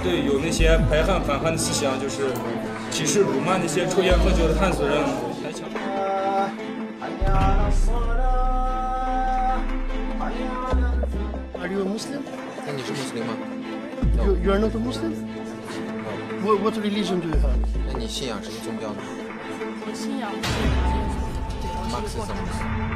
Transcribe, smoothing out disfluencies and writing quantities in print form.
对有那些排汉反汉的思想，就是歧视辱骂那些抽烟喝酒的汉族人来抢。 Are you a Muslim? 那你是穆斯林吗 You are not a Muslim? ？No。 What religion do you have? 那你信仰什么宗教呢？ 我信仰是马克思。 马克思。